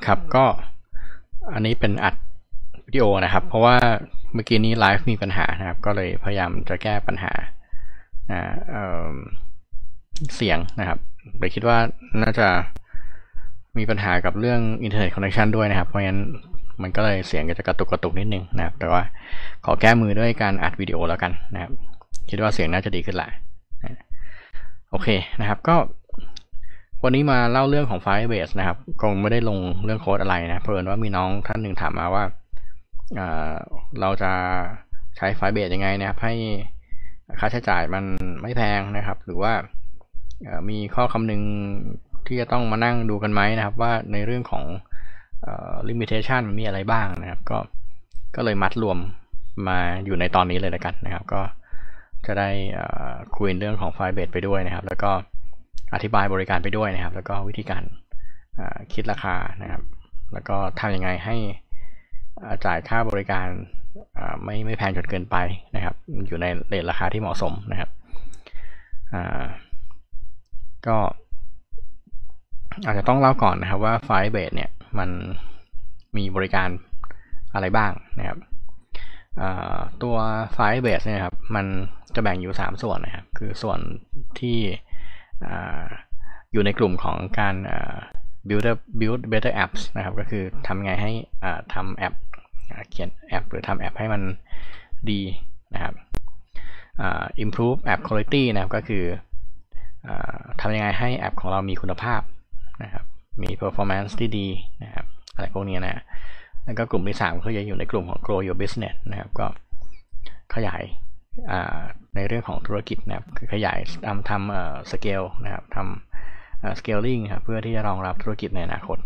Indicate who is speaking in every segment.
Speaker 1: ครับก็อันนี้เป็นอัดวิดีโอนะครับเพราะว่าเมื่อกี้นี้ไลฟ์มีปัญหานะครับก็เลยพยายามจะแก้ปัญหาเสียงนะครับโดยคิดว่าน่าจะมีปัญหากับเรื่องอินเทอร์เน็ตคอนเนคชันด้วยนะครับเพราะงั้นมันก็เลยเสียงก็จะกระตุกนิดนึงนะครับแต่ว่าขอแก้มือด้วยการอัดวิดีโอแล้วกันนะครับคิดว่าเสียงน่าจะดีขึ้นแหละโอเคนะครับก็วันนี้มาเล่าเรื่องของ Firebase นะครับคงไม่ได้ลงเรื่องโค้ดอะไรนะเพราะว่ามีน้องท่านหนึ่งถามมาว่าเราจะใช้ Firebase ยังไงนะครับให้ค่าใช้จ่ายมันไม่แพงนะครับหรือว่ามีข้อคำนึงที่จะต้องมานั่งดูกันไหมนะครับว่าในเรื่องของlimitation มันมีอะไรบ้างนะครับก็เลยมัดรวมมาอยู่ในตอนนี้เลยแล้วกันนะครับก็จะได้คุยเรื่องของ Firebase ไปด้วยนะครับแล้วก็อธิบายบริการไปด้วยนะครับแล้วก็วิธีการคิดราคานะครับแล้วก็ทำยังไงให้จ่ายค่าบริการไม่แพงจนเกินไปนะครับอยู่ในเรทราคาที่เหมาะสมนะครับก็อาจจะต้องเล่าก่อนนะครับว่า Firebase เนี่ยมันมีบริการอะไรบ้างนะครับตัว Firebase เนี่ยครับมันจะแบ่งอยู่3ส่วนนะครับคือส่วนที่อยู่ในกลุ่มของการ build better apps นะครับก็คือทำไงให้ทำแอปเขียนแอปหรือทำแอปให้มันดีนะครับ improve app quality นะครับก็คือทำยังไงให้แอปของเรามีคุณภาพนะครับมี performance ที่ดีนะครับอะไรพวกนี้นะแล้วก็กลุ่มที่3ก็จะอยู่ในกลุ่มของ grow your business นะครับก็ขยายในเรื่องของธุรกิจนะครับคือขยายทำscale นะครับทำscaling ครับเพื่อที่จะรองรับธุรกิจในอนาคต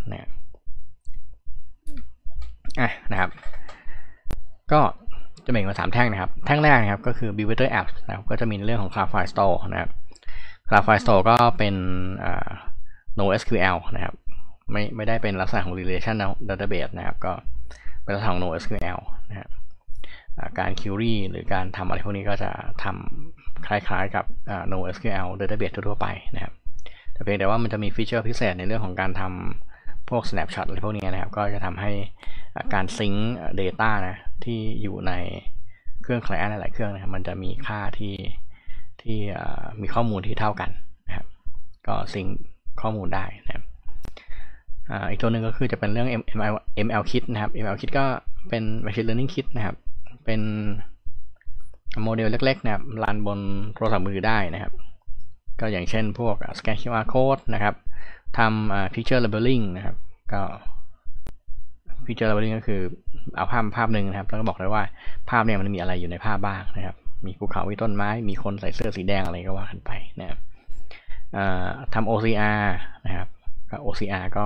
Speaker 1: นะครับก็จะแบ่งเป็น3แท่งนะครับแท่งแรกนะครับก็คือ build better apps นะครับก็จะมีเรื่องของ Cloudflare Store นะครับ Cloudflare Store ก็เป็นNoSQL นะครับไม่ได้เป็นลักษณะของ relational database นะครับก็เป็นลักษณะของ NoSQL นะครับการ query หรือการทำอะไรพวกนี้ก็จะทำคล้ายๆกับNoSQL database ทั่วไปนะครับแต่เพียงแต่ว่ามันจะมีฟีเจอร์พิเศษในเรื่องของการทำพวก snapshot อะไรพวกนี้นะครับก็จะทำให้การซิงค์ data นะที่อยู่ในเครื่อง client หลายๆเครื่องนะครับมันจะมีค่าที่มีข้อมูลที่เท่ากันนะครับก็ซิงค์ข้อมูลได้นะครับอีกตัวหนึ่งก็คือจะเป็นเรื่อง ML Kit นะครับ ML Kit ก็เป็น Machine Learning Kit นะครับเป็นโมเดลเล็กๆนะครับรันบนโทรศัพท์มือได้นะครับก็อย่างเช่นพวก Scan QR Code นะครับทำPicture Labeling นะครับก็ Picture Labeling ก็คือเอาภาพหนึ่งนะครับแล้วก็บอกเลยว่าภาพเนี่ยมันมีอะไรอยู่ในภาพบ้างนะครับมีภูเขามีต้นไม้มีคนใส่เสื้อสีแดงอะไรก็ว่ากันไปนะครับทำ OCR นะครับก็ OCR ก็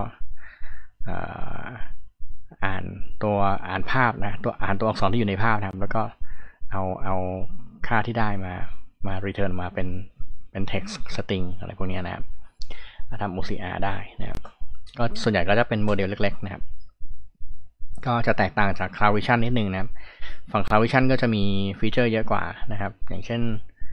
Speaker 1: อ่านภาพนะอ่านตัวอักษรที่อยู่ในภาพนะครับแล้วก็เอาค่าที่ได้มา return มาเป็น text string อะไรพวกนี้นะครับทำ OCR ได้นะครับก็ส่วนใหญ่ก็จะเป็นโมเดลเล็กๆนะครับก็จะแตกต่างจาก Cloud Vision นิดนึงนะครับฝั่ง Cloud Vision ก็จะมีฟีเจอร์เยอะกว่านะครับอย่างเช่น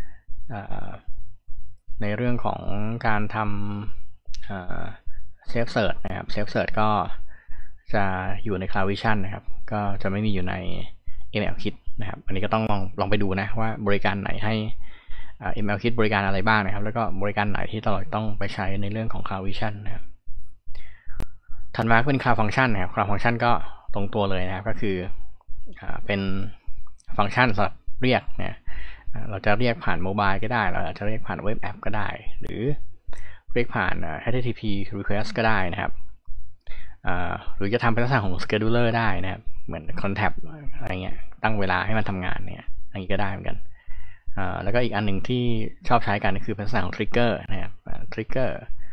Speaker 1: ในเรื่องของการทำSelf Search นะครับ Self Search ก็จะอยู่ใน Cloud Vision นะครับก็จะไม่มีอยู่ใน ML Kit นะครับอันนี้ก็ต้องลองไปดูนะว่าบริการไหนให้ML Kit บริการอะไรบ้างนะครับแล้วก็บริการไหนที่ต้องไปใช้ในเรื่องของ Cloud Vision นะครับถัดมาเป็น Cloud Function นะครับ Cloud Function ก็ตรงตัวเลยนะครับก็คือเป็นฟังก์ชันสำหรับเรียกนะเราจะเรียกผ่านโมบายก็ได้เราอาจจะเรียกผ่านเว็บแอปก็ได้หรือเรียกผ่าน HTTP request ก็ได้นะครับหรือจะทำเป็นลักษณะของ scheduler ได้นะครับเหมือน contact อะไรเงี้ยตั้งเวลาให้มันทำงานเนี่ยอันนี้ก็ได้เหมือนกันแล้วก็อีกอันหนึ่งที่ชอบใช้กันก็คือเป็นลักษณะของ trigger นะครับ trigger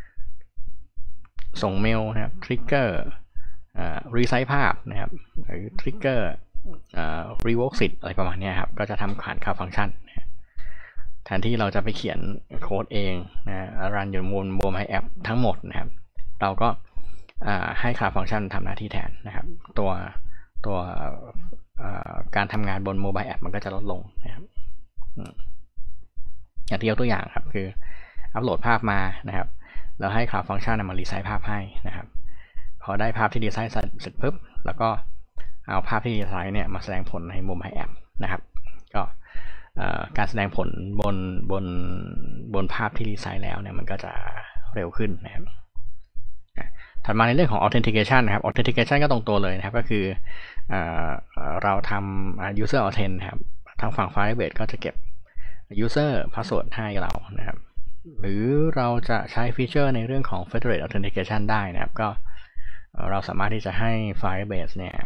Speaker 1: ส่งเมลนะครับ trigger resize ภาพนะครับหรือ trigger revoke สิทธิ์อะไรประมาณนี้ครับก็จะทำผ่าน Cloud Function แทนที่เราจะไปเขียนโค้ดเองนะรันอยู่บนMobile App ทั้งหมดนะครับเราก็ให้ Cloud Function ทำหน้าที่แทนนะครับตัวการทำงานบน Mobile App มันก็จะลดลงนะครับอย่างที่ยกตัวอย่างครับคืออัปโหลดภาพมานะครับแล้วให้ Cloud Function มารีไซซ์ภาพให้นะครับพพอได้ภาพที่ดีไซน์เสร็จปุ๊บแล้วก็เอาภาพที่ดีไซน์เนี่ยมาแสดงผลในโมบายแอปนะครับก็การแสดงผลบนภาพที่ดีไซน์แล้วเนี่ยมันก็จะเร็วขึ้นนะครับถัดมาในเรื่องของ authentication นะครับ authentication ก็ตรงตัวเลยนะครับก็คือเราทำ user authent นะครับทางฝั่ง Firebase ก็จะเก็บ user password ให้เรานะครับหรือเราจะใช้ฟีเจอร์ในเรื่องของ federated authentication ได้นะครับก็เราสามารถที่จะให้ Firebase เนี่ย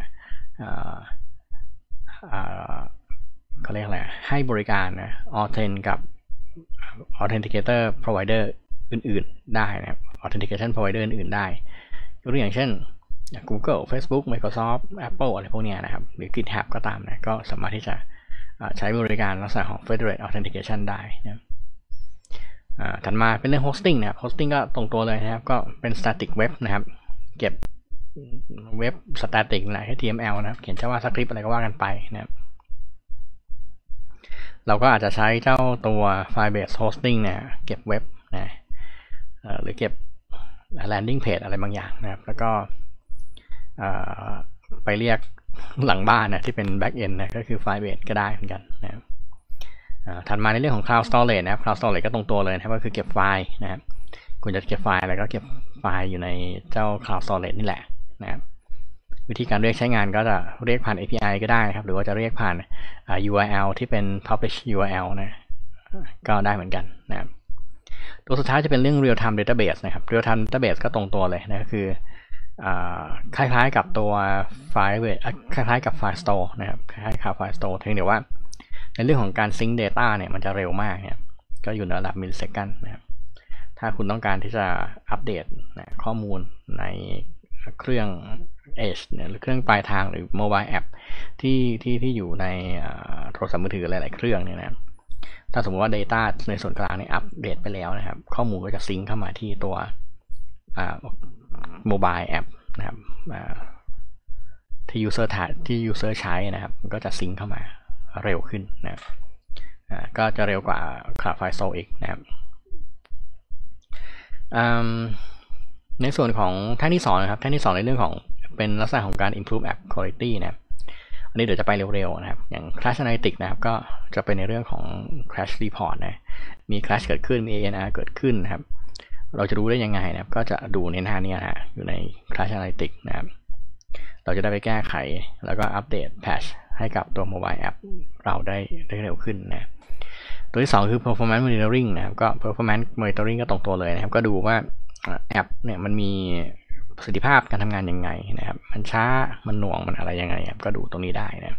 Speaker 1: เขาเรียกอะไรให้บริการนะ authent กับ authenticator provider อื่นๆได้นะครับ authentication provider อื่นๆได้ยกตัวอย่างเช่น Google Facebook Microsoft Apple อะไรพวกนี้นะครับหรือ GitHub ก็ตามนะก็สามารถที่จะใช้บริการลักษณะของ federated authentication ได้นะถัดมาเป็นเรื่อง hosting นะครับ hosting ก็ตรงตัวเลยนะครับก็เป็น static web นะครับเก็บเว็บ static นะ HTML นะครับเขียน JavaScript อะไรก็ว่ากันไปนะครับเราก็อาจจะใช้เจ้าตัว Firebase hosting เนี่ยเก็บเว็บนะหรือเก็บ landing page อะไรบางอย่างนะครับแล้วก็ไปเรียกหลังบ้านนะที่เป็น back end นะก็คือ Firebase ก็ได้เหมือนกันนะครับถัดมาในเรื่องของ Cloud Storage นะครับ Cloud Storage ก็ตรงตัวเลยนะครับก็คือเก็บไฟล์นะครับคุณจะเก็บไฟล์อะไรก็เก็บไฟล์อยู่ในเจ้า Cloud Storage นี่แหละนะครับวิธีการเรียกใช้งานก็จะเรียกผ่าน API ก็ได้ครับหรือว่าจะเรียกผ่านURL ที่เป็น publish URL นะก็ได้เหมือนกันนะครับตัวสุดท้ายจะเป็นเรื่อง real time database นะครับ real time database ก็ตรงตัวเลยนะก็คือคล้ายๆกับตัว Firebase คล้ายๆกับ Firestore นะครับคล้ายๆกับ Firestore เพียงแต่ว่าในเรื่องของการ sync data เนี่ยมันจะเร็วมากเนี่ยก็อยู่ในระดับ millisecond นะครับถ้าคุณต้องการที่จะอัปเดตนะข้อมูลในเครื่อง Edge เนี่ยหรือเครื่องปลายทางหรือ mobile app ที่อยู่ในโทรศัพท์มือถือหลายๆเครื่องเนี่ยนะถ้าสมมติว่า data ในส่วนกลางเนี่ยอัปเดตไปแล้วนะครับข้อมูลก็จะซิงค์เข้ามาที่ตัวmobile app นะครับที่ user ใช้นะครับมันก็จะซิงค์เข้ามาเร็วขึ้นนะครับก็จะเร็วกว่า Cloud Firestore อีกนะครับในส่วนของแท่งที่2นะครับแท่งที่2ในเรื่องของเป็นลักษณะของการ improve app quality นะครับอันนี้เดี๋ยวจะไปเร็วๆนะครับอย่าง Crash Analytics นะครับก็จะเป็นในเรื่องของ Crash Report นะมี Crash เกิดขึ้นมี ANR เกิดขึ้นนะครับเราจะรู้ได้ยังไงนะครับก็จะดูในหน้านี้นะอยู่ใน Crash Analytics นะครับเราจะได้ไปแก้ไขแล้วก็อัปเดต patch ให้กับตัว mobile app เราได้เร็วขึ้นนะตัวที่2คือ performance monitoring นะครับก็ performance monitoring ก็ตรงตัวเลยนะครับก็ดูว่าแอปเนี่ยมันมีประสิทธิภาพการทำงานยังไงนะครับมันช้ามันหน่วงมันอะไรยังไงครับก็ดูตรงนี้ได้นะ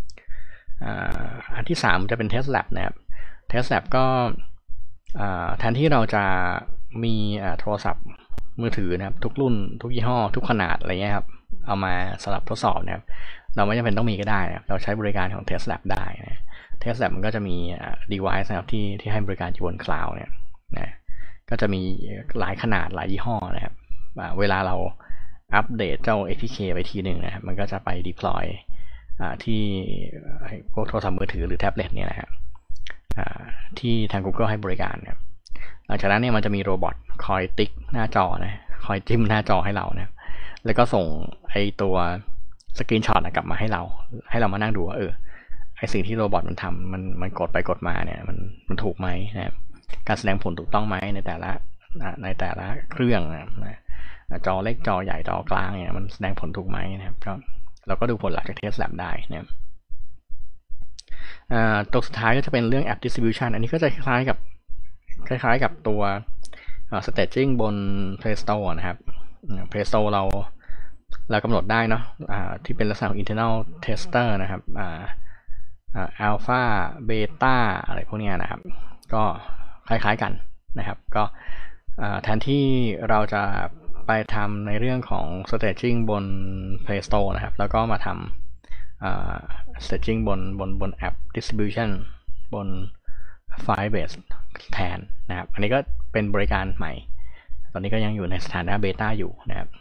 Speaker 1: อันที่3จะเป็น test lab นะครับ test lab ก็แทนที่เราจะมีโทรศัพท์มือถือนะครับทุกรุ่นทุกยี่ห้อทุกขนาดอะไรเงี้ยครับเอามาสำหรับทดสอบนะครับเราไม่จำเป็นต้องมีก็ได้นะเราใช้บริการของ test lab ได้นะ test lab มันก็จะมี device นะครับที่ให้บริการอยู่บน cloud เนี่ยนะก็จะมีหลายขนาดหลายยี่ห้อนะครับเวลาเราอัปเดตเจ้า APK ไปทีหนึ่งนะครับมันก็จะไป deploy ที่พวกโทรศัพท์มือถือหรือแท็บเล็ตเนี่ยนะครับที่ทาง Google ให้บริการนะครับหลังจากนั้นเนี่ยมันจะมีโรบอทคอยติ๊กหน้าจอนะคอยจิ้มหน้าจอให้เรานะแล้วก็ส่งไอตัวสกรีนช็อตกลับมาให้เรามานั่งดูว่าไอสิ่งที่โรบอทมันทำมันกดไปกดมาเนี่ยมันถูกไหมนะครับการแสดงผลถูกต้องไหมในแต่ละเครื่องนะจอเล็กจอใหญ่จอกลางเนี่ยมันแสดงผลถูกไหมนะครับก็เราก็ดูผลหลักจาก Test Lab ได้นะครับตัวสุดท้ายก็จะเป็นเรื่อง App Distribution อันนี้ก็จะคล้ายๆกับตัว Staging บน Play Store นะครับ Play Store เรากำหนดได้เนาะที่เป็นลักษณะของ Internal Tester นะครับAlpha Beta อะไรพวกนี้นะครับก็คล้ายๆกันนะครับก็แทนที่เราจะไปทำในเรื่องของ staging บน Play Store นะครับแล้วก็มาทำstaging บน App Distribution บน Firebase แทนนะครับอันนี้ก็เป็นบริการใหม่ตอนนี้ก็ยังอยู่ในสถานะ Beta อยู่นะครับ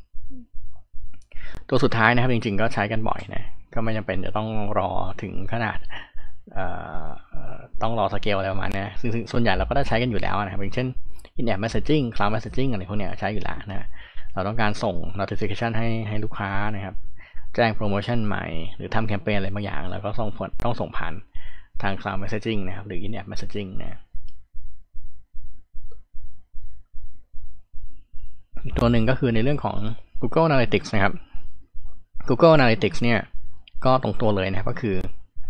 Speaker 1: ตัวสุดท้ายนะครับจริงๆก็ใช้กันบ่อยนะก็ไม่จำเป็นจะต้องรอถึงขนาดต้องรอสเกลอะไรประมาณนี้ซึ่งส่วนใหญ่เราก็ได้ใช้กันอยู่แล้วนะครับอย่างเช่นin-app messaging cloud messaging อะไรพวกนี้ใช้อยู่แล้วนะเราต้องการส่ง notification ให้ลูกค้านะครับแจ้งโปรโมชั่นใหม่หรือทำแคมเปญอะไรบางอย่างแล้วก็ต้องส่งผ่านทาง cloud messaging นะครับหรือ in-app messaging นะอีกตัวหนึ่งก็คือในเรื่องของ Google Analytics นะครับ Google Analytics เนี่ยก็ตรงตัวเลยนะครับก็คือ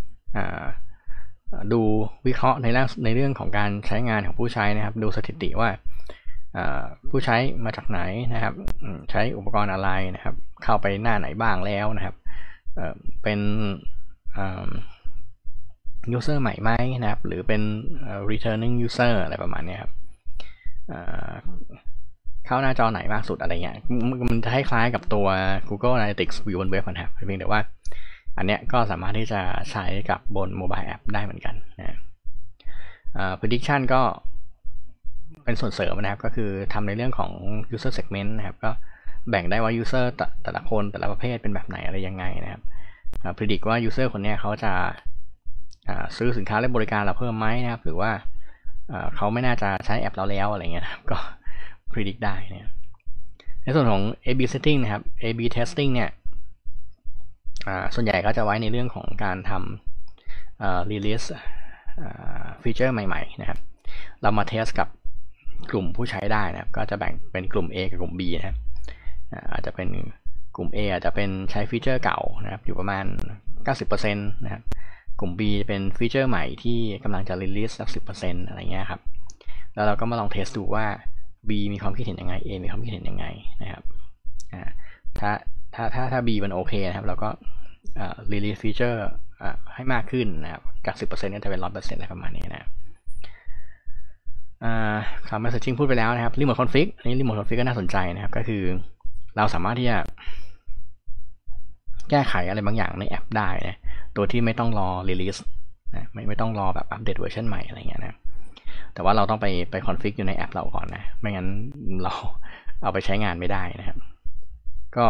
Speaker 1: ดูวิเคราะห์ในเรื่องของการใช้งานของผู้ใช้นะครับดูสถิติว่าผู้ใช้มาจากไหนนะครับใช้อุปกรณ์อะไรนะครับเข้าไปหน้าไหนบ้างแล้วนะครับเป็นuser ใหม่ไหมนะครับหรือเป็นreturning user อะไรประมาณนี้ครับเข้าหน้าจอไหนมากสุดอะไรเงี้ยมันจะคล้ายๆกับตัว Google Analytics อยู่บนเว็บนะครับเพียงแต่ว่าอันเนี้ยก็สามารถที่จะใช้กับบน mobile app ได้เหมือนกันนะ prediction ก็เป็นส่วนเสริมนะครับก็คือทำในเรื่องของ user segment นะครับก็แบ่งได้ว่า user แต่ละคนแต่ละประเภทเป็นแบบไหนอะไรยังไงนะครับpredict ว่า user คนนี้เขาจะซื้อสินค้าและบริการเราเพิ่มไหมนะครับหรือว่าเขาไม่น่าจะใช้แอปเราแล้วอะไรเงี้ยนะครับก็ predict ได้นะครับในส่วนของ A/B setting นะครับ A/B testing เนี่ยส่วนใหญ่ก็จะไว้ในเรื่องของการทำreleaseฟีเจอร์ใหม่ๆนะครับเรามาเทสกับกลุ่มผู้ใช้ได้นะครับก็จะแบ่งเป็นกลุ่ม A กับกลุ่ม B นะครับอาจจะเป็นกลุ่ม A อาจจะเป็นใช้ฟีเจอร์เก่านะครับอยู่ประมาณ 90% นะครับกลุ่ม B เป็นฟีเจอร์ใหม่ที่กำลังจะ release สัก 10% อะไรเงี้ยครับแล้วเราก็มาลองเทสดูว่า B มีความคิดเห็นยังไง A มีความคิดเห็นยังไงนะครับถ้า B มันโอเคนะครับเราก็release feature ให้มากขึ้นนะครับจาก 10% ก็จะเป็น 100% อะไรประมาณนี้นะครับcloud messaging พูดไปแล้วนะครับ remote config อันนี้ remote config ก็น่าสนใจนะครับก็คือเราสามารถที่จะแก้ไขอะไรบางอย่างในแอปได้นะโดยที่ไม่ต้องรอ release นะไม่ต้องรอแบบอัปเดตเวอร์ชันใหม่อะไรเงี้ยนะแต่ว่าเราต้องไป config อยู่ในแอปเราก่อนนะไม่งั้นเราเอาไปใช้งานไม่ได้นะครับก็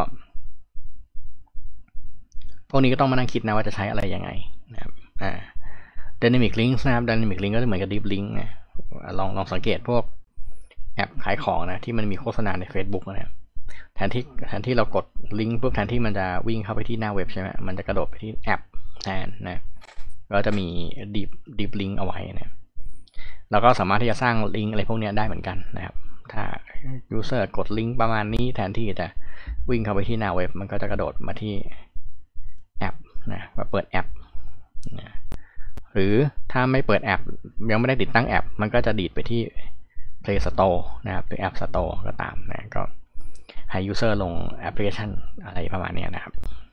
Speaker 1: พวกนี้ก็ต้องมานั่งคิดนะว่าจะใช้อะไรยังไงนะครับdynamic links นะครับ dynamic link ก็จะเหมือนกับ deep link นะลองสังเกตพวกแอปขายของนะที่มันมีโฆษณาใน Facebook นะครับแทนที่เรากดลิงก์ปุ๊บแทนที่มันจะวิ่งเข้าไปที่หน้าเว็บใช่ไหมมันจะกระโดดไปที่แอปแทนนะก็จะมี deep link เอาไว้นะเราก็สามารถที่จะสร้างลิงก์อะไรพวกนี้ได้เหมือนกันนะครับถ้า user กดลิงก์ประมาณนี้แทนที่จะวิ่งเข้าไปที่หน้าเว็บมันก็จะกระโดดมาที่แอปนะมาเปิดแอปนะหรือถ้าไม่เปิดแอปยังไม่ได้ติดตั้งแอปมันก็จะดีดไปที่ Play Store นะครับหรือ App Store ก็ตามนะก็ให้ user ลงแอปพลิเคชันอะไรประมาณนี้นะครับ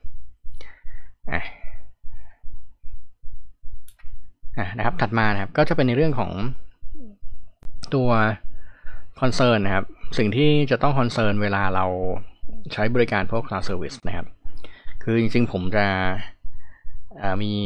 Speaker 1: นะครับถัดมานะครับก็จะเป็นในเรื่องของตัว concern นะครับสิ่งที่จะต้อง concern เวลาเราใช้บริการพวก cloud service นะครับคือจริงๆผมจะมี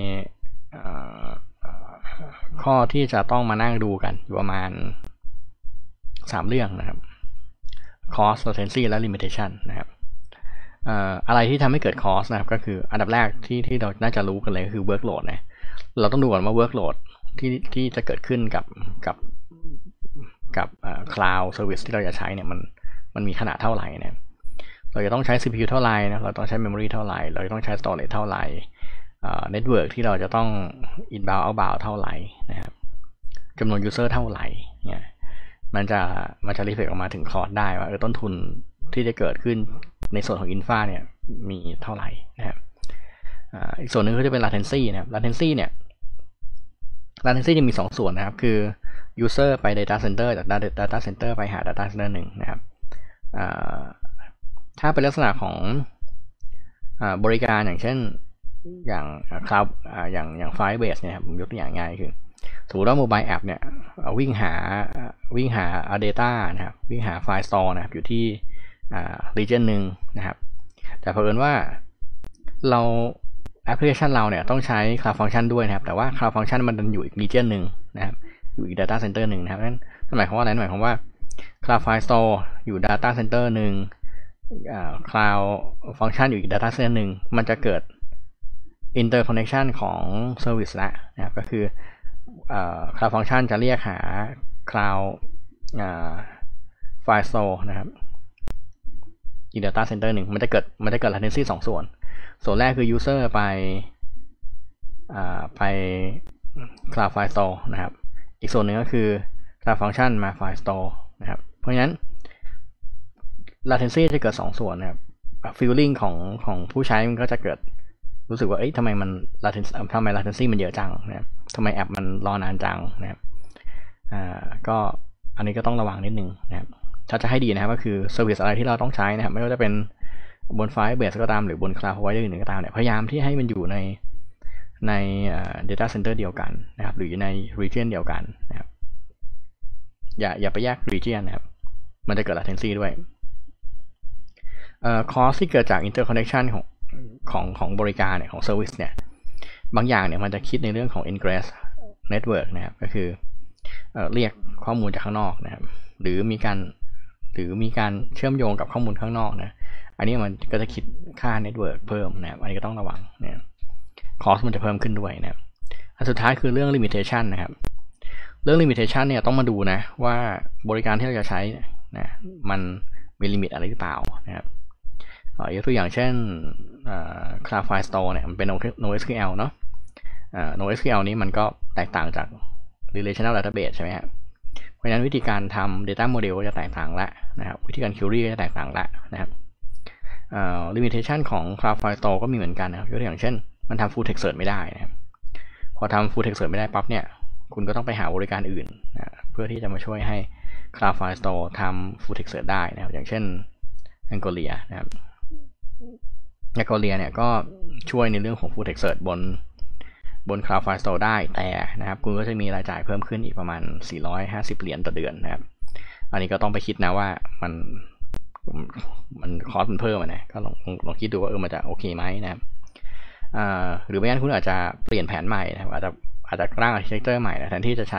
Speaker 1: ข้อที่จะต้องมานั่งดูกันอยู่ประมาณ3เรื่องนะครับ cost latency และ limitation นะครับอะไรที่ทำให้เกิด cost นะครับก็คืออันดับแรกที่เราน่าจะรู้กันเลยก็คือ workload นะเราต้องดูก่อนว่า workload ที่จะเกิดขึ้นกับcloud service ที่เราจะใช้เนี่ยมันมีขนาดเท่าไหร่นะเราจะต้องใช้ CPU เท่าไหร่นะเราต้องใช้ memory เท่าไหร่เราจะต้องใช้ storage เท่าไหร่network ที่เราจะต้อง inbound outbound เท่าไหร่นะครับจำนวน user เท่าไหร่เนี่ยมันจะreflect ออกมาถึงคอร์สได้ว่าต้นทุนที่จะเกิดขึ้นในส่วนของ infra เนี่ยมีเท่าไหร่นะครับอีกส่วนนึงก็จะเป็น latency นะครับ latency จะมี2ส่วนนะครับคือ user ไป data center จาก data center ไปหา data center หนึ่งนะครับถ้าเป็นลักษณะของบริการอย่างเช่นอย่าง cloud อย่าง Firebase เนี่ยครับผมยกตัวอย่างง่ายคือสมมติว่า mobile app เนี่ยวิ่งหา data นะครับวิ่งหา file store นะครับอยู่ที่region หนึ่งนะครับแต่เผอิญว่าเราแอปพลิเคชันเราเนี่ยต้องใช้ cloud function ด้วยนะครับแต่ว่า cloud function มันอยู่อีก region หนึ่งนะครับอยู่อีก data center หนึ่งนะครับนั่นหมายความว่าอะไรหมายความว่า cloud file store อยู่ data center หนึ่งcloud function อยู่อีก data center หนึ่งมันจะเกิด interconnection ของ service ละนะครับก็คือcloud function จะเรียกหา cloud file store นะครับอีก data center หนึ่งมันจะเกิด latency 2 ส่วนแรกคือ user ไป cloud file store นะครับอีกส่วนหนึ่งก็คือ cloud function มา file store นะครับเพราะฉะนั้น latency จะเกิด2 ส่วนนะครับ feeling ของผู้ใช้มันก็จะเกิดรู้สึกว่าทำไมมัน latency มันเยอะจังนะครับทำไมแอปมันรอนานจังนะครับก็อันนี้ก็ต้องระวังนิดนึงนะครับถ้าจะให้ดีนะครับก็คือ service อะไรที่เราต้องใช้นะครับไม่ว่าจะเป็นบน Firebase ก็ตามหรือบน cloud provider อื่นก็ตามเนี่ยพยายามที่ให้มันอยู่ใน data center เดียวกันนะครับหรือใน region เดียวกันนะครับอย่าไปแยก region นะครับมันจะเกิด latency ด้วยcost ที่เกิดจาก interconnection ของบริการเนี่ยของ service เนี่ยบางอย่างเนี่ยมันจะคิดในเรื่องของ ingress network นะครับก็คือเรียกข้อมูลจากข้างนอกนะครับหรือมีการเชื่อมโยงกับข้อมูลข้างนอกนะอันนี้มันก็จะคิดค่า network เพิ่มนะครับอันนี้ก็ต้องระวังนะครับ cost มันจะเพิ่มขึ้นด้วยนะครับอันสุดท้ายคือเรื่อง limitation นะครับเรื่อง limitation เนี่ยต้องมาดูนะว่าบริการที่เราจะใช้นะมันมีลิมิตอะไรหรือเปล่านะครับยกตัวอย่างเช่นCloud File Store เนี่ยมันเป็น NoSQL เนาะNoSQL นี้มันก็แตกต่างจาก Relational Database ใช่ไหมครับเพราะฉะนั้นวิธีการทำ Data Model ก็จะแตกต่างละนะครับวิธีการ Query ก็จะแตกต่างละนะครับlimitation ของ Cloud File Store ก็มีเหมือนกันนะครับยกตัวอย่างเช่นมันทำ Full Text Search ไม่ได้นะครับพอทำ Full Text Search ไม่ได้ปั๊บเนี่ยคุณก็ต้องไปหาบริการอื่นนะเพื่อที่จะมาช่วยให้ Cloud File Store ทำ Full Text Search ได้นะครับอย่างเช่น Angolia นะครับAngolia เนี่ยก็ช่วยในเรื่องของ Full Text Search บน Cloud File Store ได้แต่นะครับคุณก็จะมีรายจ่ายเพิ่มขึ้นอีกประมาณ$450ต่อเดือนนะครับอันนี้ก็ต้องไปคิดนะว่ามันคอสมันเพิ่มนะก็ลองคิดดูว่ามันจะโอเคไหมนะครับหรือไม่งั้นคุณอาจจะเปลี่ยนแผนใหม่นะครับอาจจะร่าง architecture ใหม่นะแทนที่จะใช้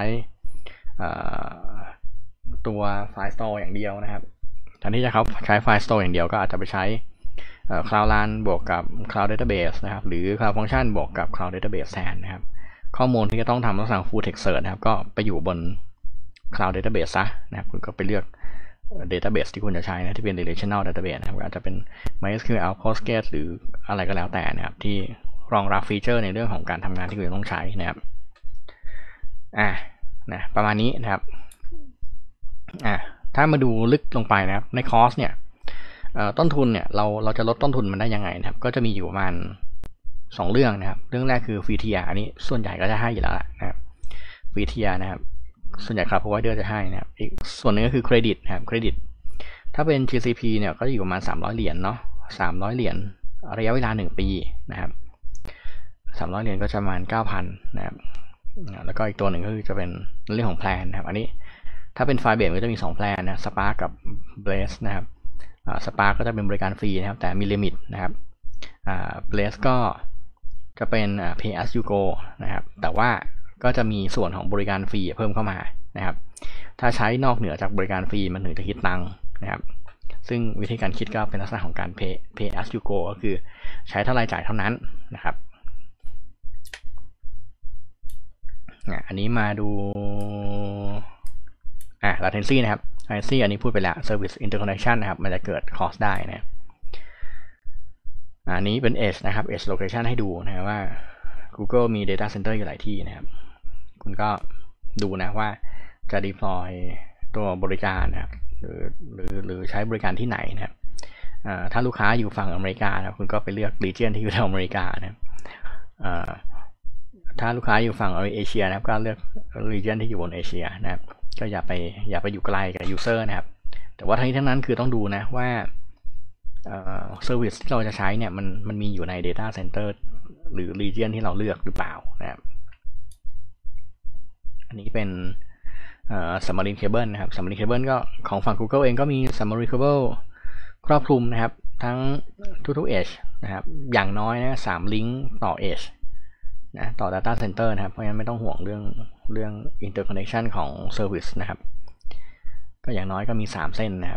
Speaker 1: ตัว File Store อย่างเดียวนะครับแทนที่จะใช้ File Store อย่างเดียวก็อาจจะไปใช้Cloud Run บวกกับ Cloud Database นะครับหรือ Cloud Function บวกกับ Cloud Database แทนนะครับข้อมูลที่จะต้องทำต้องสั่ง Full Text Search นะครับก็ไปอยู่บน Cloud Database ซะนะครับคุณก็ไปเลือก Database ที่คุณจะใช้นะที่เป็น Relational Database นะครับอาจจะเป็น MySQL Postgres หรืออะไรก็แล้วแต่นะครับที่รองรับฟีเจอร์ในเรื่องของการทำงานที่คุณต้องใช้นะครับนะประมาณนี้นะครับถ้ามาดูลึกลงไปนะครับในคอร์สเนี่ยต้นทุนเนี่ยเราจะลดต้นทุนมันได้ยังไงนะครับก็จะมีอยู่ประมาณ2เรื่องนะครับเรื่องแรกคือฟรีเทียร์อันนี้ส่วนใหญ่ก็จะให้อยู่แล้วนะครับฟรีเทียร์นะครับส่วนใหญ่ครับ provider จะให้นะครับอีกส่วนนึงก็คือเครดิตนะครับเครดิตถ้าเป็น GCP เนี่ยก็จะอยู่ประมาณ$300เนาะ$300ระยะเวลา1ปีนะครับ$300ก็จะประมาณ 9,000 นะครับแล้วก็อีกตัวหนึ่งก็คือจะเป็นเรื่องของแพลนนะครับอันนี้ถ้าเป็น Firebase ก็จะมี2แพลนนะ Spark กับ Blaze นะครับSpark ก็จะเป็นบริการฟรีนะครับแต่มีลิมิตนะครับBlaze ก็จะเป็นPay as you go นะครับแต่ว่าก็จะมีส่วนของบริการฟรีเพิ่มเข้ามานะครับถ้าใช้นอกเหนือจากบริการฟรีมันถึงจะคิดตังค์นะครับซึ่งวิธีการคิดก็เป็นลักษณะของการ pay as you go ก็คือใช้เท่าไรจ่ายเท่านั้นนะครับอันนี้มาดูlatency นะครับ latency อันนี้พูดไปแล้ว service interconnection นะครับมันจะเกิด cost ได้นะอันนี้เป็น edge นะครับ edge location ให้ดูนะว่า Google มี data center อยู่หลายที่นะครับคุณก็ดูนะว่าจะ deploy ตัวบริการนะครับหรือใช้บริการที่ไหนนะครับถ้าลูกค้าอยู่ฝั่งอเมริกานะคุณก็ไปเลือก region ที่อยู่ในอเมริกานะครับถ้าลูกค้าอยู่ฝั่งเอเชียนะครับก็เลือก region ที่อยู่บนเอเชียนะครับก็อย่าไปอยู่ไกลกับ user นะครับแต่ว่าทั้งนี้ทั้งนั้นคือต้องดูนะว่าservice ที่เราจะใช้เนี่ยมันมีอยู่ใน data center หรือ region ที่เราเลือกหรือเปล่านะครับอันนี้เป็นsubmarine cable นะครับ submarine cable ก็ของฝั่ง Google เองก็มี submarine cable ครอบคลุมนะครับทั้งทุก edge นะครับอย่างน้อยนะ3 ลิงก์ต่อ edge นะต่อ data center นะครับเพราะฉะนั้นไม่ต้องห่วงเรื่อง interconnection ของ service นะครับก็อย่างน้อยก็มี3เส้นนะครับ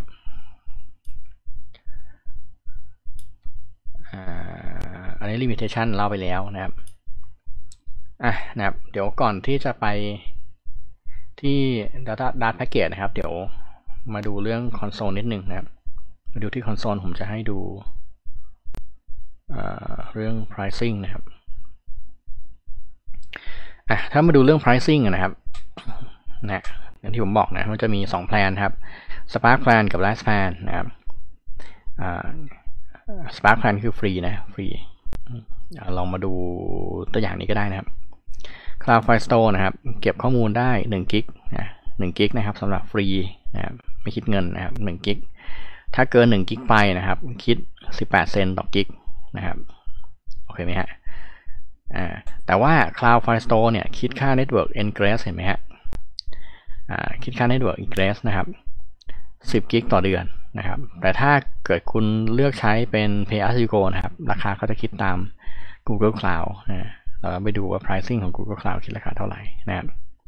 Speaker 1: อันนี้ limitation เล่าไปแล้วนะครับนะครับเดี๋ยวก่อนที่จะไปที่ data package นะครับเดี๋ยวมาดูเรื่อง console นิดนึงนะครับมาดูที่คอนโซลผมจะให้ดูเรื่อง pricing นะครับถ้ามาดูเรื่อง pricing นะครับอย่างที่ผมบอกนะมันจะมี2แพลนครับ Spark Plan กับ Last Plan นะครับSpark Plan คือฟรีนะฟรีลองมาดูตัวอย่างนี้ก็ได้นะครับ Cloud File Store นะครับเก็บข้อมูลได้1กิกนะ1กิกนะครับสำหรับฟรีนะครับไม่คิดเงินนะครับ1กิกถ้าเกิน1กิกไปนะครับคิด18 เซนต์ต่อกิกนะครับโอเคไหมฮะแต่ว่า Cloud File Store เนี่ยคิดค่า Network Ingress เห็นไหมฮะคิดค่า Network Ingress นะครับ10 กิกต่อเดือนนะครับแต่ถ้าเกิดคุณเลือกใช้เป็น Pay as you go นะครับราคาเขาจะคิดตาม Google Cloud นะเราไปดูว่า pricing ของ Google Cloud คิดราคาเท่าไหร่นะครับ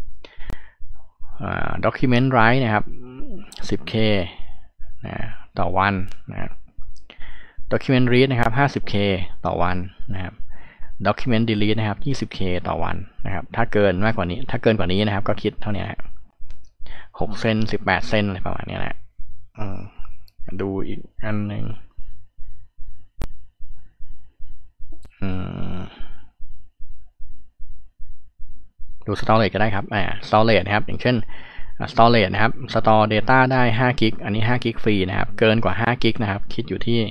Speaker 1: document write นะครับ 10K นะต่อวันนะครับ document read นะครับ 50K ต่อวันนะครับ document delete นะครับ 20K ต่อวันนะครับถ้าเกินมากกว่านี้ถ้าเกินกว่านี้นะครับก็คิดเท่านี้ครับ6 เซน18 เซนอะไรประมาณนี้นะดูอีกอันหนึ่งดู storage ก็ได้ครับstorage นะครับอย่างเช่น storage นะครับ store data ได้5 กิกอันนี้5 กิกฟรีนะครับเกินกว่า5 กิกนะครับคิดอยู่ที่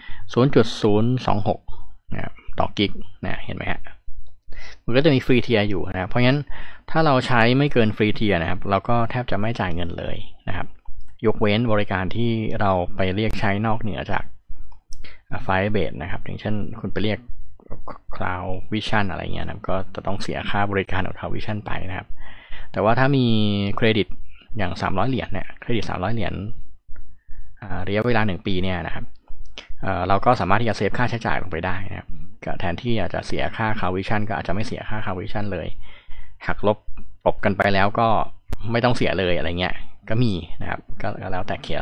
Speaker 1: 0.026 นะครับต่อกิกนะเห็นไหมฮะมันก็จะมีฟรีเทียร์อยู่นะเพราะงั้นถ้าเราใช้ไม่เกินฟรีเทียร์นะครับเราก็แทบจะไม่จ่ายเงินเลยนะครับยกเว้นบริการที่เราไปเรียกใช้นอกเหนือจาก Firebase นะครับอย่างเช่นคุณไปเรียก Cloud Vision อะไรเงี้ยนะก็จะต้องเสียค่าบริการของ Cloud Vision ไปนะครับแต่ว่าถ้ามีเครดิตอย่าง300 เหรียญเนี่ยเครดิต300 เหรียญระยะเวลา1 ปีเนี่ยนะครับเราก็สามารถที่จะเซฟค่าใช้จ่ายลงไปได้นะครับแทนที่อาจจะเสียค่า Cloud Vision ก็อาจจะไม่เสียค่า Cloud Vision เลยหักลบปบกันไปแล้วก็ไม่ต้องเสียเลยอะไรเงี้ยก็มีนะครับก็แล้วแต่เคส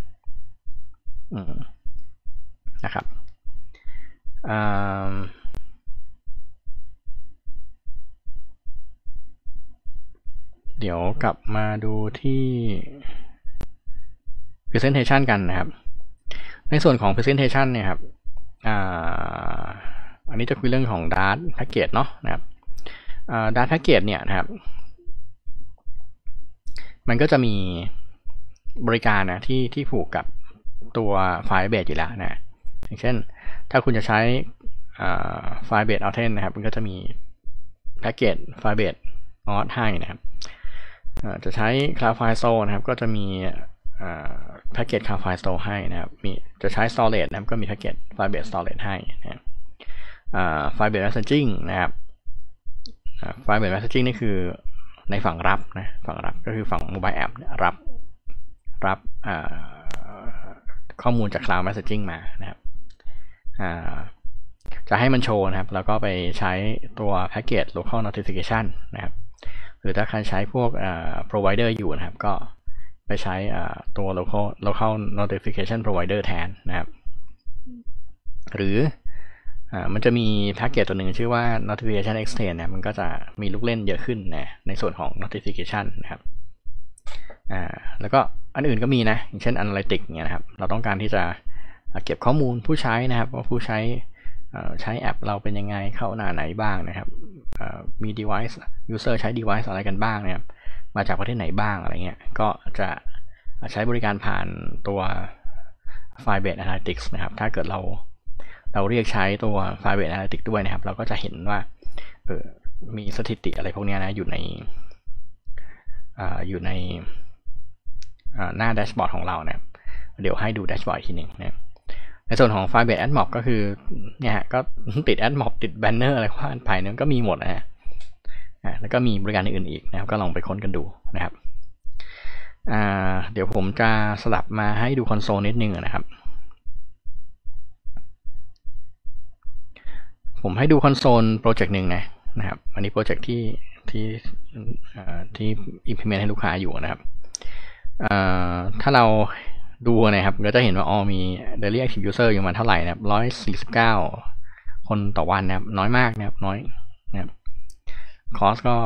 Speaker 1: นะครับเดี๋ยวกลับมาดูที่ presentation กันนะครับในส่วนของ presentation เนี่ยครับอันนี้จะคุยเรื่องของ Dart Package เนาะนะครับDart Package เนี่ยนะครับมันก็จะมีบริการนะที่ผูกกับตัว Firebase อยู่แล้วนะอย่างเช่นถ้าคุณจะใช้ Firebase Authent นะครับมันก็จะมีแพ็กเกจ Firebase Auth ให้นะครับจะใช้ Cloud File Store นะครับก็จะมีแพ็กเกจ Cloud File Store ให้นะครับมีจะใช้ Storage นะครับก็มีแพ็กเกจ Firebase Storage ให้นะครับFirebase Messaging นะครับFirebase Messaging นี่คือในฝั่งรับนะฝั่งรับก็คือฝั่ง Mobile App รับข้อมูลจาก Cloud Messaging มานะครับจะให้มันโชว์นะครับแล้วก็ไปใช้ตัวแพ็กเกจ Local Notification นะครับหรือถ้าใครใช้พวกprovider อยู่นะครับก็ไปใช้ตัว local notification provider แทนนะครับหรือมันจะมีแพ็กเกจตัวหนึ่งชื่อว่า notification extend นะมันก็จะมีลูกเล่นเยอะขึ้นนะในส่วนของ notification นะครับแล้วก็อันอื่นก็มีนะอย่างเช่น analytics เนี่ยนะครับเราต้องการที่จะเก็บข้อมูลผู้ใช้นะครับว่าผู้ใช้แอปเราเป็นยังไงเข้าหน้าไหนบ้างนะครับมี device user ใช้ device อะไรกันบ้างนะครับมาจากประเทศไหนบ้างอะไรเงี้ยก็จะใช้บริการผ่านตัว Firebase Analytics นะครับถ้าเกิดเราเรียกใช้ตัว Firebase Analytics ด้วยนะครับเราก็จะเห็นว่ามีสถิติอะไรพวกนี้นะอยู่ในหน้าแดชบอร์ดของเรานะครับเดี๋ยวให้ดูแดชบอร์ดทีหนึ่งนะในส่วนของ Firebase AdMob ก็คือเนี่ยก็ติด AdMob ติดแบนเนอร์อะไรว่าไปนั้นก็มีหมดนะแล้วก็มีบริการอื่นอีกนะครับก็ลองไปค้นกันดูนะครับเดี๋ยวผมจะสลับมาให้ดูคอนโซลนิดนึงนะครับผมให้ดูคอนโซลโปรเจกต์หนึ่งนะครับอันนี้โปรเจกต์ที่ implement ให้ลูกค้าอยู่นะครับถ้าเราดูนะครับก็จะเห็นว่ามี daily active user อยู่มาเท่าไหร่นะครับ149 คนต่อวันนะครับน้อยมากนะครับน้อยนะครับคอสก็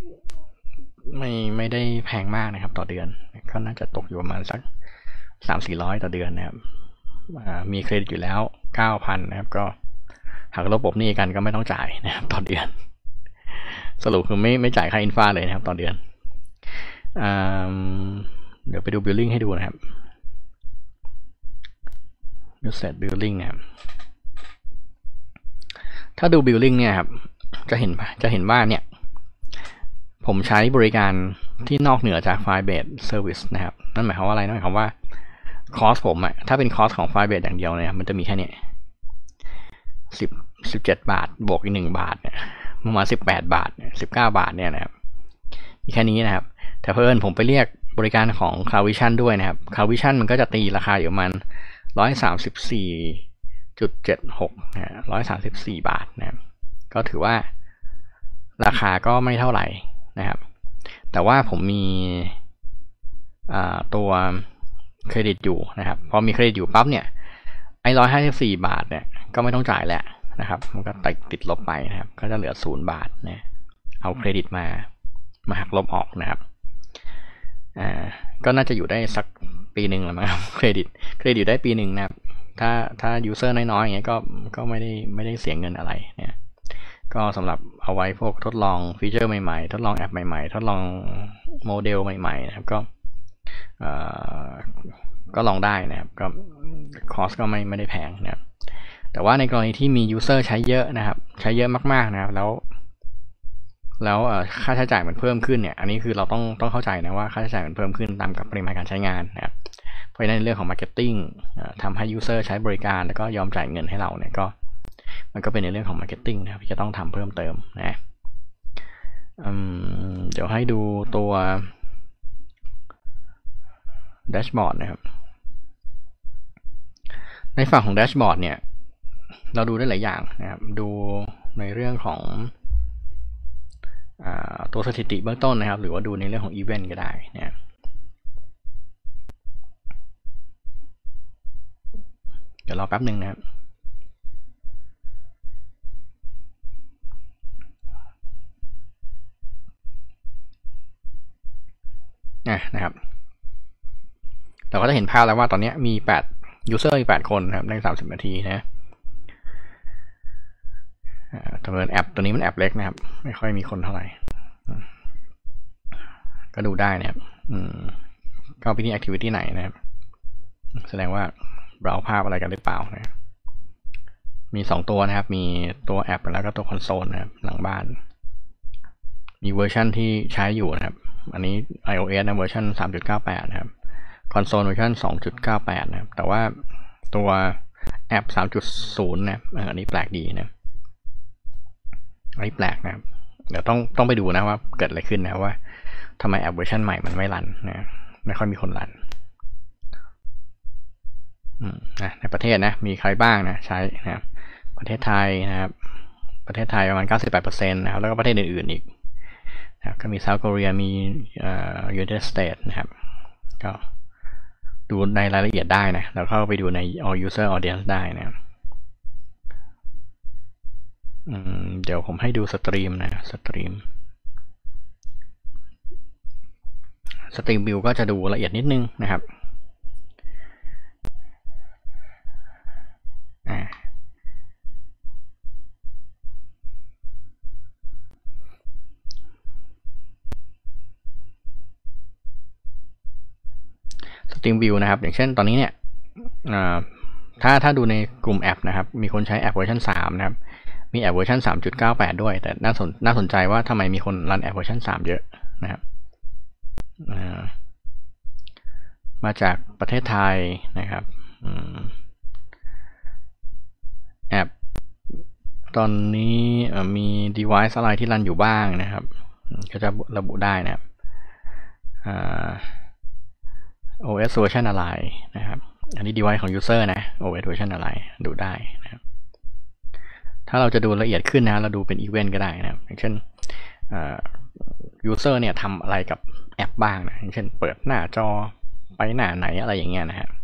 Speaker 1: ไม่ได้แพงมากนะครับต่อเดือนก็น่าจะตกอยู่ประมาณสัก 300-400 ต่อเดือนนะครับมีเครดิตอยู่แล้ว 9,000 นะครับก็หากลบหนี้กันก็ไม่ต้องจ่ายนะครับต่อเดือนสรุปคือไม่จ่ายค่าอินฟาเลยนะครับต่อเดือนเดี๋ยวไปดู billing ให้ดูนะครับ usage billing นะครับถ้าดู billing เนี่ยครับจะเห็นว่าเนี่ยผมใช้บริการที่นอกเหนือจาก Firebase Service นะครับนั่นหมายความว่าอะไรนั่นหมายความว่าคอสผมอะถ้าเป็นคอสของ Firebase อย่างเดียวเนี่ยมันจะมีแค่นี้17 บาทบวกอีก1 บาทเนี่ยประมาณ18 บาท19 บาทเนี่ยนะครับแค่นี้นะครับแต่เพิ่นผมไปเรียกบริการของ Cloud Vision ด้วยนะครับ Cloud Vision มันก็จะตีราคาอยู่ประมาณ134.76 134 บาทนะครับก็ถือว่าราคาก็ไม่เท่าไหร่นะครับแต่ว่าผมมีตัวเครดิตอยู่นะครับพอมีเครดิตอยู่ปั๊บเนี่ยไอ้154 บาทเนี่ยก็ไม่ต้องจ่ายแล้วนะครับมันก็ติดลบไปนะครับก็จะเหลือ0 บาทนะเอาเครดิตมาหักลบออกนะครับก็น่าจะอยู่ได้สักปีหนึ่งแล้วมั้งครับเครดิตได้ปีหนึ่งนะครับถ้ายูเซอร์น้อยๆอย่างเงี้ยก็ไม่ได้เสียเงินอะไรเนี่ยก็สำหรับเอาไว้พวกทดลองฟีเจอร์ใหม่ๆทดลองแอปใหม่ๆทดลองโมเดลใหม่ๆนะครับก็ลองได้นะครับก็คอสก็ไม่ได้แพงนะครับแต่ว่าในกรณีที่มียูเซอร์ใช้เยอะนะครับใช้เยอะมากๆนะครับแล้วค่าใช้จ่ายมันเพิ่มขึ้นเนี่ยอันนี้คือเราต้องเข้าใจนะว่าค่าใช้จ่ายมันเพิ่มขึ้นตามกับปริมาณการใช้งานนะครับเพราะฉะนั้นในเรื่องของ Marketing ทำให้ยูเซอร์ใช้บริการแล้วก็ยอมจ่ายเงินให้เราเนี่ยก็มันก็เป็นในเรื่องของ Marketing นะครับที่จะต้องทำเพิ่มเติมนะเดี๋ยวให้ดูตัวแดชบอร์ดนะครับในฝั่งของแดชบอร์ดเนี่ยเราดูได้หลายอย่างนะครับดูในเรื่องของตัวสถิติเบื้องต้นนะครับหรือว่าดูในเรื่องของอีเวนต์ก็ได้นะเดี๋ยวรอแป๊บหนึ่งนะครับนะครับเราก็จะเห็นภาพแล้วว่าตอนนี้มี8 ยูเซอร์อีก8 คนนะครับใน30 นาทีนะจำนวนแอปตัวนี้มันแอปเล็กนะครับไม่ค่อยมีคนเท่าไหร่ก็ดูได้นะครับเข้าไปที่ activity ไหนนะครับแสดงว่าเราภาพอะไรกันหรือเปล่านะมี2ตัวนะครับมีตัวแอปแล้วก็ตัวคอนโซลนะครับหลังบ้านมีเวอร์ชันที่ใช้อยู่นะครับอันนี้ iOS นะเวอร์ชัน 3.98 นะครับคอนโซลเวอร์ชัน 2.98 นะครับแต่ว่าตัวแอป 3.0 นะอันนี้แปลกดีนะอันนี้แปลกนะครับเดี๋ยวต้องไปดูนะว่าเกิดอะไรขึ้นนะว่าทำไมแอปเวอร์ชันใหม่มันไม่รันนะไม่ค่อยมีคนรันในประเทศนะมีใครบ้างนะใช้นะครับประเทศไทยนะครับประเทศไทยประมาณ 98% นะครับแล้วก็ประเทศอื่นๆอีกนะก็มีเซาท์เกาหลีมียูไนเต็ดสเตทนะครับก็ดูในรายละเอียดได้นะแล้วเข้าไปดูใน all user audience ได้นะเดี๋ยวผมให้ดูสตรีมนะสตรีมวิวก็จะดูละเอียดนิดนึงนะครับสตรีมวิวนะครับอย่างเช่นตอนนี้เนี่ยถ้าดูในกลุ่มแอปนะครับมีคนใช้แอปเวอร์ชัน3นะครับมีแอปเวอร์ชัน 3.98 ด้วยแต่น่าสนใจว่าทำไมมีคนรันแอปเวอร์ชัน3เยอะนะครับมาจากประเทศไทยนะครับแอปตอนนี้มี device อะไรที่รันอยู่บ้างนะครับก็จะระบุได้นะครับOS เวอร์ชันอะไรนะครับอันนี้ device ของ user นะ OS เวอร์ชันอะไรดูได้นะครับถ้าเราจะดูละเอียดขึ้นนะเราดูเป็นอีเวนต์ก็ได้นะครับอย่างเช่นuser เนี่ยทำอะไรกับแอปบ้างนะอย่างเช่นเปิดหน้าจอไปหน้าไหนอะไรอย่างเงี้ยนะฮะ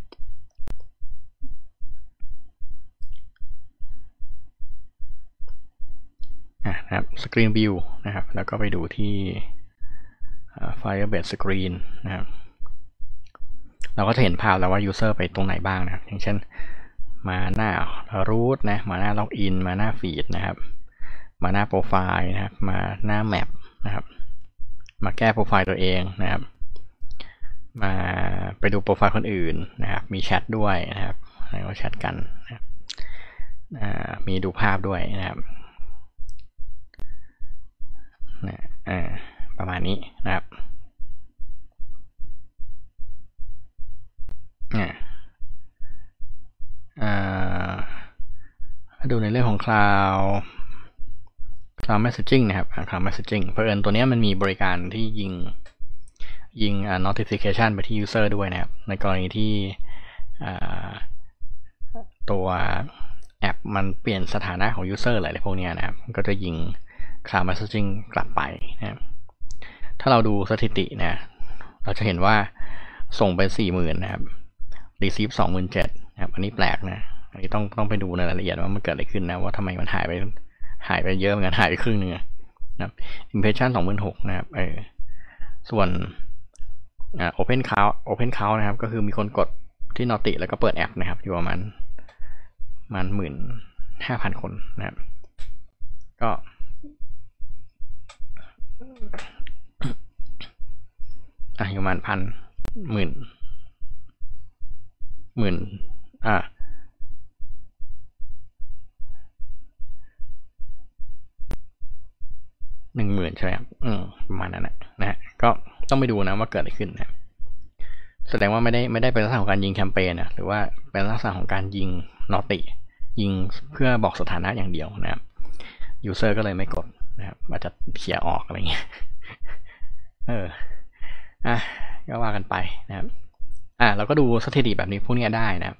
Speaker 1: นะครับ Screen View นะครับแล้วก็ไปดูที่ Firebase Screen นะครับเราก็จะเห็นภาพแล้วว่า user ไปตรงไหนบ้างนะครับอย่างเช่นมาหน้า root นะมาหน้า login มาหน้า feed นะครับมาหน้าโปรไฟล์นะครับมาหน้า map นะครับมาแก้โปรไฟล์ตัวเองนะครับมาไปดูโปรไฟล์คนอื่นนะครับมีแชทด้วยนะครับแล้วก็แชทกันนะครับมีดูภาพด้วยนะครับประมาณนี้นะครับดูในเรื่องของ Cloud Messaging นะครับ Cloud Messaging เผอิญตัวนี้มันมีบริการที่ยิงnotification ไปที่ user ด้วยนะครับในกรณีที่ตัวแอปมันเปลี่ยนสถานะของ user อะไรพวกนี้นะครับก็จะยิง Cloud Messaging กลับไปนะครับถ้าเราดูสถิตินะเราจะเห็นว่าส่งไป 40,000 นะครับ receive 27,000 นะครับอันนี้แปลกนะอันนี้ต้องไปดูในรายละเอียดว่ามันเกิดอะไรขึ้นนะว่าทำไมมันหายไปเยอะเหมือนกันหายไปครึ่งนึงนะครับ impression 26,000 นะครับส่วนopen count นะครับก็คือมีคนกดที่ Noti แล้วก็เปิดแอปนะครับอยู่ประมาณ 15,000 คนนะครับก็อยู่ประมาณหมื่น10,000ใช่ไหมครับประมาณนั้นนะฮะก็ต้องไปดูนะว่าเกิดอะไรขึ้นนะแสดงว่าไม่ได้เป็นลักษณะของการยิงแคมเปญนะหรือว่าเป็นลักษณะของการยิงนอติยิงเพื่อบอกสถานะอย่างเดียวนะครับยูเซอร์ก็เลยไม่กดนะครับอาจจะเขี่ยออกอะไรเงี้ยก็ว่ากันไปนะครับเราก็ดูสถิติแบบนี้พวกนี้ได้นะครับ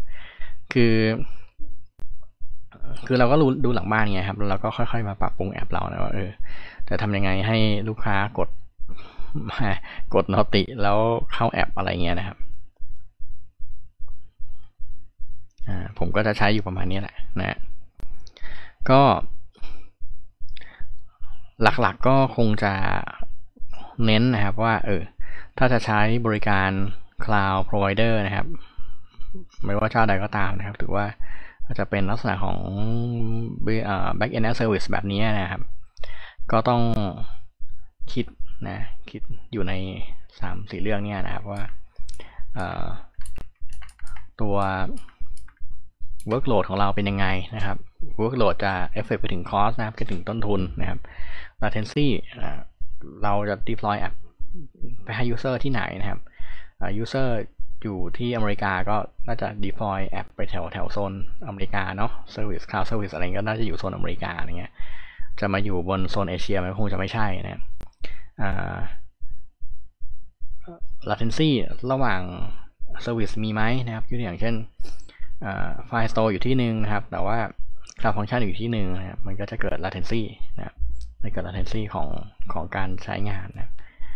Speaker 1: คือเราก็ดูหลังบ้านไงครับเราก็ค่อยๆมาปรับปรุงแอปเรานะว่าจะทำยังไงให้ลูกค้ากดนอติแล้วเข้าแอปอะไรเงี้ยนะครับผมก็จะใช้อยู่ประมาณนี้แหละนะก็หลักๆก็คงจะเน้นนะครับว่าถ้าจะใช้บริการ Cloud Provider นะครับไม่ว่าเจ้าใดก็ตามนะครับถือว่าอาจจะเป็นลักษณะของ back end service แบบนี้นะครับก็ต้องคิดอยู่ใน 3-4 เรื่องนี้นะครับว่าตัว workload ของเราเป็นยังไงนะครับ workload จะ affect ไปถึง cost นะครับไปถึงต้นทุนนะครับ latency เราจะ deploy app ไปให้ user ที่ไหนนะครับ user อยู่ที่อเมริกาก็น่าจะ deploy แอปไปแถวโซนอเมริกาเนาะ service cloud service อะไรก็น่าจะอยู่โซนอเมริกาอะไรเงี้ยจะมาอยู่บนโซนเอเชียมันคงจะไม่ใช่นะlatency ระหว่าง service มีไหมนะครับยกตัวอย่างเช่นไฟล์ store อยู่ที่หนึ่งนะครับแต่ว่า cloud function อยู่ที่หนึ่งนะครับมันก็จะเกิด latency นะครับไม่เกิด latency ของการใช้งานนะ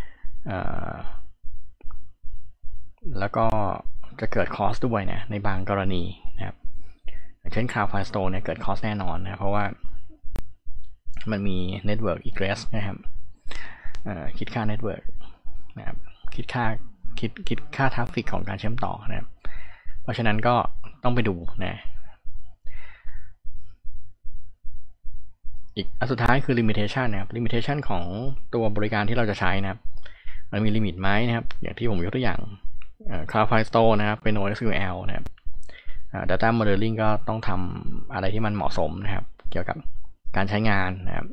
Speaker 1: แล้วก็จะเกิด cost ด้วยนะในบางกรณีนะครับอย่างเช่น cloud file store เนี่ยเกิด cost แน่นอนนะเพราะว่ามันมี network egress นะครับคิดค่า network นะครับคิดค่าทราฟฟิกของการเชื่อมต่อนะครับเพราะฉะนั้นก็ต้องไปดูนะอีกอันสุดท้ายคือ limitation นะครับ limitation ของตัวบริการที่เราจะใช้นะครับมันมีลิมิตไหมนะครับอย่างที่ผมยกตัวอย่างCloud File Store นะครับเป็น NoSQL นะครับ Data Modeling ก็ต้องทำอะไรที่มันเหมาะสมนะครับเกี่ยวกับการใช้งานนะครับ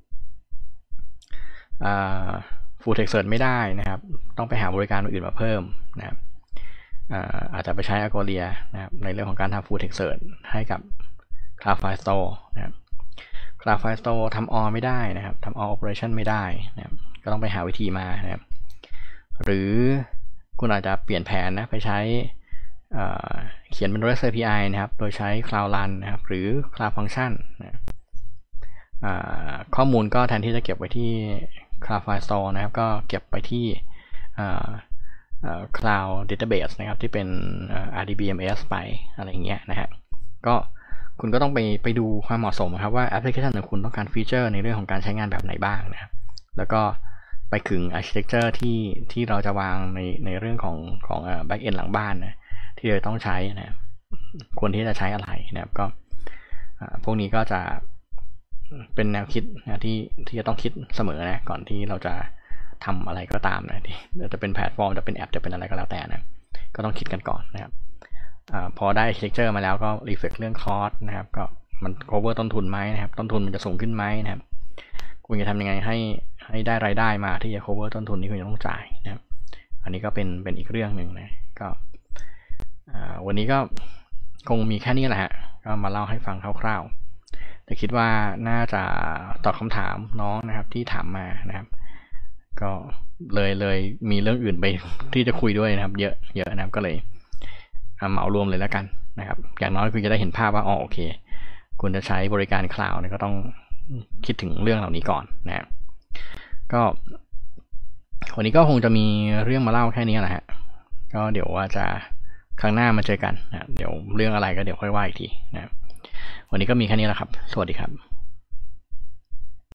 Speaker 1: Full Text Search ไม่ได้นะครับต้องไปหาบริการอื่นมาเพิ่มนะครับอาจจะไปใช้ Agoria นะครับในเรื่องของการทำ Full Text Search ให้กับ Cloud File Store นะครับ Cloud File Store ทำ all ไม่ได้นะครับทำ all operation ไม่ได้นะครับก็ต้องไปหาวิธีมานะครับหรือคุณอาจจะเปลี่ยนแผนนะไปใช้เขียนเป็น REST API นะครับโดยใช้ Cloud Run นะครับหรือ Cloud Function นะข้อมูลก็แทนที่จะเก็บไว้ที่ Cloud File Store นะครับก็เก็บไปที่Cloud Database นะครับที่เป็นRDBMS ไปอะไรอย่างเงี้ยนะฮะก็คุณก็ต้องไปดูความเหมาะสมครับว่าแอปพลิเคชันของคุณต้องการฟีเจอร์ในเรื่องของการใช้งานแบบไหนบ้างนะครับแล้วก็ไปขึง architecture ที่เราจะวางในเรื่องของback end หลังบ้านนะที่เราต้องใช้นะควรที่จะใช้อะไรนะครับก็พวกนี้ก็จะเป็นแนวคิดนะที่จะต้องคิดเสมอนะก่อนที่เราจะทำอะไรก็ตามนะที่จะเป็นแพลตฟอร์มจะเป็นแอปจะเป็นอะไรก็แล้วแต่นะก็ต้องคิดกันก่อนนะครับพอได้ architecture มาแล้วก็ reflect เรื่อง cost นะครับก็มัน cover ต้นทุนไหมนะครับต้นทุนมันจะสูงขึ้นไหมนะครับคุณจะทำยังไงให้ได้รายได้มาที่จะ cover ต้นทุนที่คุณจะต้องจ่ายนะครับอันนี้ก็เป็นอีกเรื่องหนึ่งนะก็วันนี้ก็คงมีแค่นี้แหละฮะก็มาเล่าให้ฟังคร่าวๆแต่คิดว่าน่าจะตอบคำถามน้องนะครับที่ถามมานะครับก็เลยมีเรื่องอื่นไปที่จะคุยด้วยนะครับเยอะนะครับก็เลยเหมารวมเลยแล้วกันนะครับอย่างน้อยคุณจะได้เห็นภาพว่าโอเคคุณจะใช้บริการคลาวด์ก็ต้องคิดถึงเรื่องเหล่านี้ก่อนนะครับก็วันนี้ก็คงจะมีเรื่องมาเล่าแค่นี้แหละฮะก็เดี๋ยวว่าจะครั้งหน้ามาเจอกันนะเดี๋ยวเรื่องอะไรก็เดี๋ยวค่อยว่าอีกทีนะวันนี้ก็มีแค่นี้แหละครับสวัสดีครับ